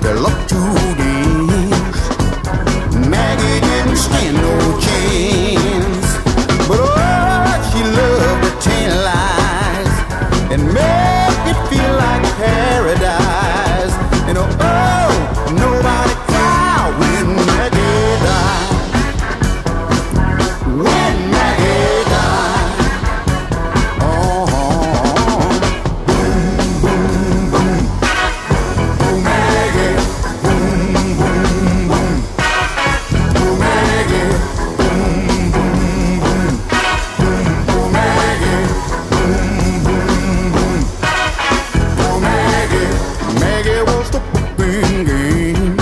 they love to dance. Maggie didn't stand no chance, but oh, she loved to tell lies and make it feel like paradise. And oh, nobody cried when Maggie died. When Maggie died, oh, boom, boom, boom, oh Maggie, boom, boom, boom, oh Maggie, boom, boom, boom, oh Maggie, boom, boom, boom, oh Maggie. Maggie was the pooping game.